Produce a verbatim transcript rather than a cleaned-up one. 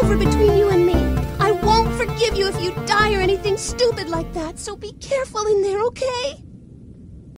over between you and me. I won't forgive you if you die or anything stupid like that, so be careful in there, okay?